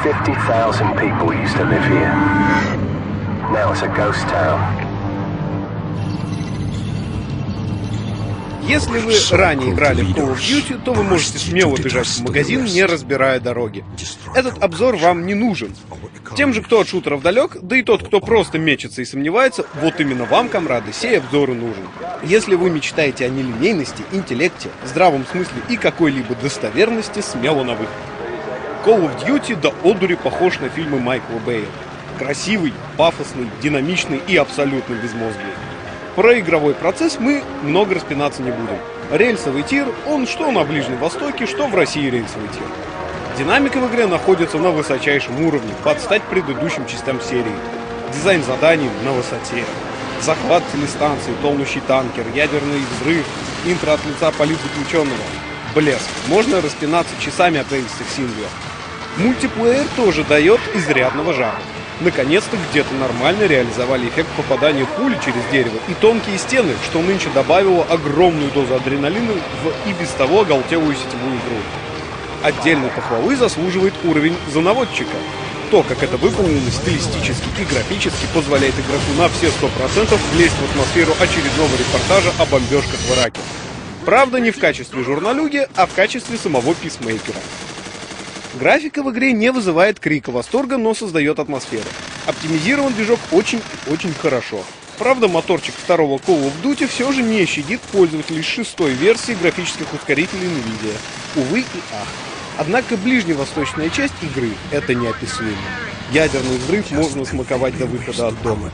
50,000 people used to live here. Now it's a ghost town. Если вы ранее играли в Call of Duty, то вы можете смело бежать в магазин, не разбирая дороги. Этот обзор вам не нужен. Тем же, кто от шутеров далек, да и тот, кто просто мечется и сомневается, вот именно вам, комрады, сей обзор и нужен. Если вы мечтаете о нелинейности, интеллекте, здравом смысле и какой-либо достоверности, смело на выход. Call of Duty до одури похож на фильмы Майкла Бэя. Красивый, пафосный, динамичный и абсолютно безмозглый. Про игровой процесс мы много распинаться не будем. Рельсовый тир, он что на Ближнем Востоке, что в России рельсовый тир. Динамика в игре находится на высочайшем уровне, под стать предыдущим частям серии. Дизайн заданий на высоте. Захват телестанции, тонущий танкер, ядерный взрыв, интро от лица политзаключенного. Блеск. Можно распинаться часами о тезисах синглов. Мультиплеер тоже дает изрядного жара. Наконец-то где-то нормально реализовали эффект попадания пули через дерево и тонкие стены, что нынче добавило огромную дозу адреналина в и без того оголтелую сетевую игру. Отдельной похвалы заслуживает уровень за наводчика. То, как это выполнено стилистически и графически, позволяет игроку на все 100% влезть в атмосферу очередного репортажа о бомбежках в Ираке. Правда, не в качестве журналюги, а в качестве самого писмейкера. Графика в игре не вызывает крика восторга, но создает атмосферу. Оптимизирован движок очень и очень хорошо. Правда, моторчик второго Call of Duty все же не щадит пользователей шестой версии графических ускорителей NVIDIA. Увы и ах. Однако ближневосточная часть игры — это неописуемо. Ядерный взрыв можно смаковать до выхода от дома.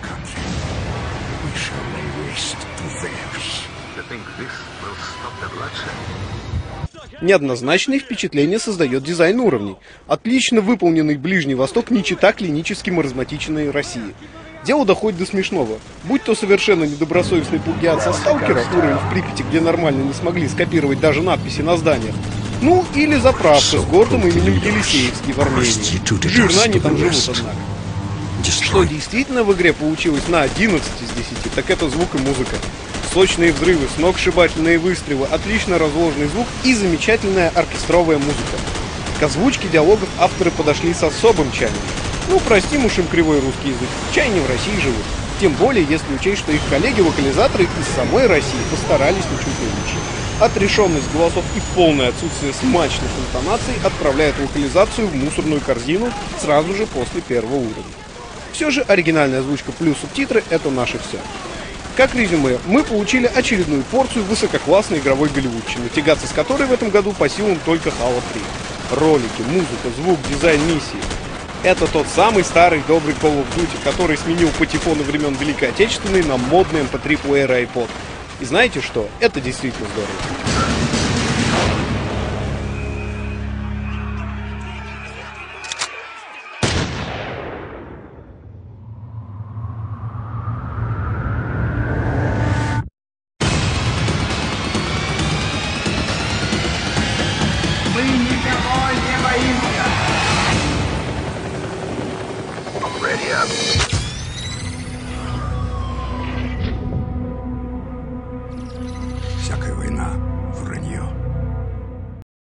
Неоднозначные впечатления создает дизайн уровней. Отлично выполненный Ближний Восток не чета клинически маразматичной России. Дело доходит до смешного. Будь то совершенно недобросовестный плагиат со Сталкера, уровень в Припяти, где нормально не смогли скопировать даже надписи на зданиях. Ну, или заправка с городом именем Елисеевский в Армении. Жирно они там живут, однако. Что действительно в игре получилось на 11 из 10, так это звук и музыка. Сочные взрывы, сногсшибательные выстрелы, отлично разложенный звук и замечательная оркестровая музыка. К озвучке диалогов авторы подошли с особым чаянием. Ну, простим уж им кривой русский язык, чай не в России живут. Тем более, если учесть, что их коллеги-вокализаторы из самой России постарались ничуть не лучше. Отрешенность голосов и полное отсутствие смачных интонаций отправляют локализацию в мусорную корзину сразу же после первого уровня. Все же оригинальная озвучка плюс субтитры — это наше все. Как резюме, мы получили очередную порцию высококлассной игровой голливудчины, тягаться с которой в этом году по силам только Halo 3. Ролики, музыка, звук, дизайн миссии. Это тот самый старый добрый Call of Duty, который сменил патефоны времен Великой Отечественной на модный MP3-плеер iPod. И знаете что? Это действительно здорово. Мы никого не боимся! Ready up.